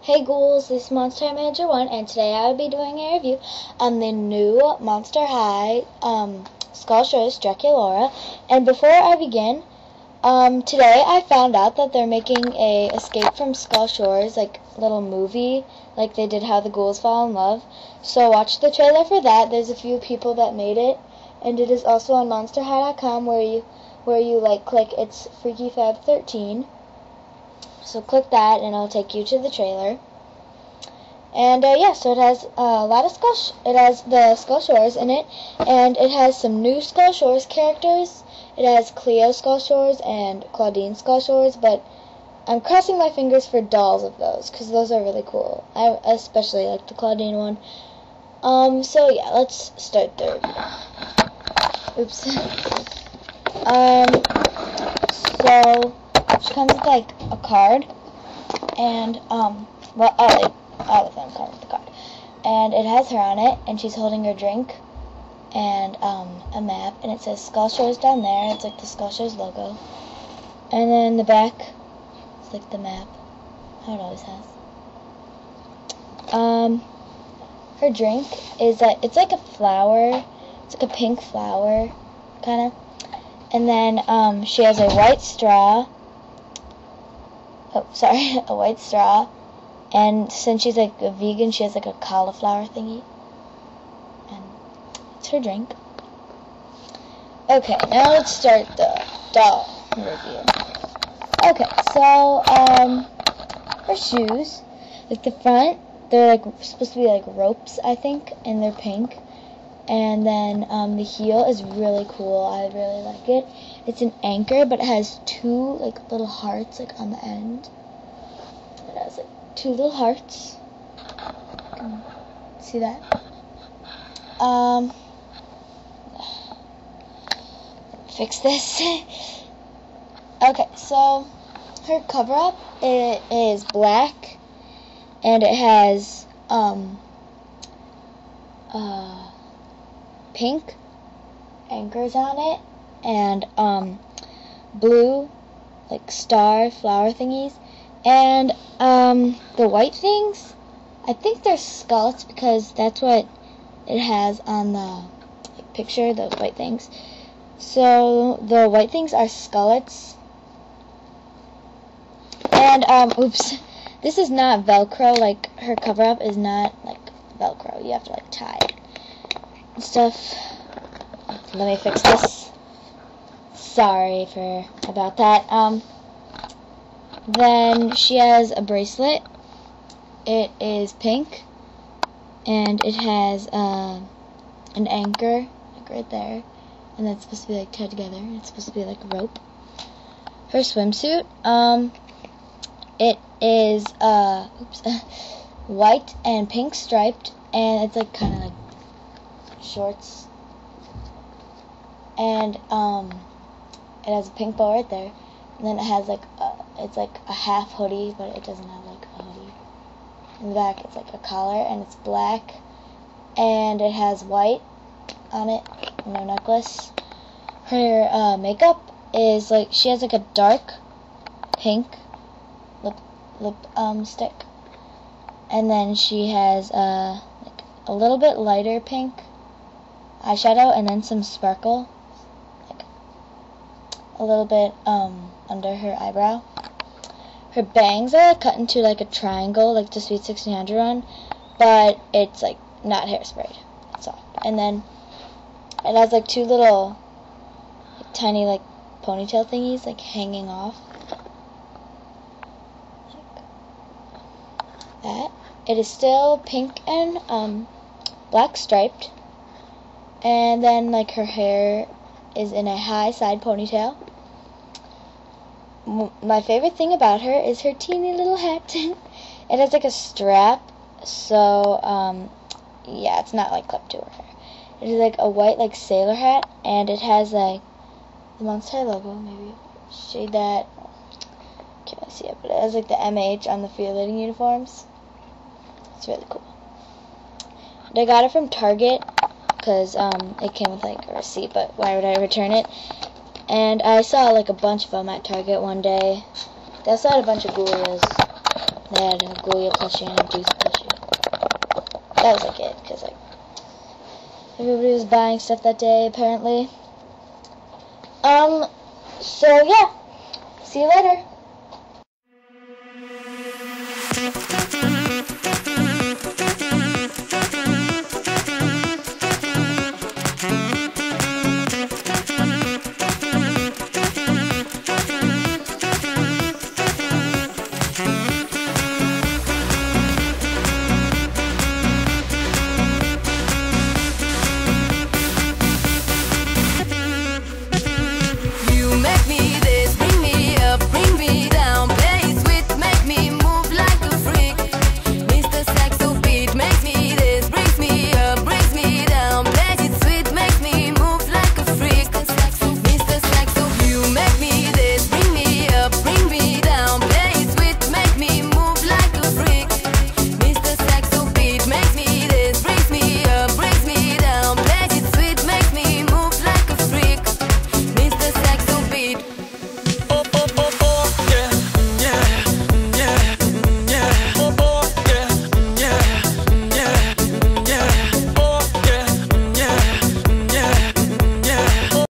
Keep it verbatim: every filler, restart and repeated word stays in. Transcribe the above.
Hey ghouls, this is Monster High Manager one, and today I will be doing a review on the new Monster High um, Skull Shores Draculara. And before I begin, um, today I found out that they're making a Escape from Skull Shores, like, little movie, like they did How the Ghouls Fall in Love. So watch the trailer for that. There's a few people that made it, and it is also on monster high dot com where you, where you like click it's Freaky Fab thirteen. So click that, and it'll take you to the trailer. And uh, yeah, so it has uh, a lot of skull. Sh it has the Skull Shores in it, and it has some new Skull Shores characters. It has Cleo Skull Shores and Claudine Skull Shores, but I'm crossing my fingers for dolls of those because those are really cool. I especially like the Claudine one. Um. So yeah, let's start the review. Oops. um. So. She comes with, like, a card, and, um, well, all, like, all of them come with the card, and it has her on it, and she's holding her drink, and, um, a map, and it says Skull Shores down there, and it's, like, the Skull Shores logo, and then the back, it's, like, the map, how it always has. Um, her drink is, like, it's, like, a flower, it's, like, a pink flower, kind of, and then, um, she has a white straw. Oh, sorry, a white straw. And since she's like a vegan, she has like a cauliflower thingy. And it's her drink. Okay, now let's start the doll review. Okay, so, um, her shoes, like the front, they're like supposed to be like ropes, I think, and they're pink. And then, um, the heel is really cool. I really like it. It's an anchor, but it has two, like, little hearts, like, on the end. It has, like, two little hearts. You can see that? Um, fix this. Okay, so, her cover-up, it is black, and it has, um, uh, pink anchors on it, and um, blue, like star flower thingies, and um, the white things, I think they're skulls because that's what it has on the like, picture, those white things. So the white things are skullets, and um, oops, this is not Velcro. Like her cover up is not like Velcro. You have to like tie it and stuff. Let me fix this. Sorry for about that. Um, then she has a bracelet. It is pink, and it has uh, an anchor, like right there, and that's supposed to be like tied together. It's supposed to be like a rope. Her swimsuit, um, it is uh, oops, white and pink striped, and it's like kind of like shorts. And um, it has a pink bow right there, and then it has like a, it's like a half hoodie, but it doesn't have like a hoodie. In the back, it's like a collar, and it's black, and it has white on it, no necklace. Her uh, makeup is like she has like a dark pink lip lip um stick, and then she has uh like a little bit lighter pink eyeshadow, and then some sparkle. A little bit um, under her eyebrow. Her bangs are like, cut into like a triangle, like the Sweet sixteen hundred one, but it's like not hairsprayed. That's all. And then it has like two little like, tiny like ponytail thingies like hanging off. Like that. It is still pink and um, black striped. And then like her hair is in a high side ponytail. My favorite thing about her is her teeny little hat. It has like a strap, so um, yeah, it's not like clipped to her hair. It is like a white like sailor hat, and it has like the Monster High logo. Maybe shade that. Can't really see it, but it has like the M H on the field uniforms. It's really cool. And I got it from Target. Because um, it came with like a receipt, but why would I return it? And I saw like a bunch of them at Target one day. They also had a bunch of Ghoulias. They had a Ghoulia plushie and a Juice plushie. That was like it, because like everybody was buying stuff that day apparently. Um, so yeah, see you later.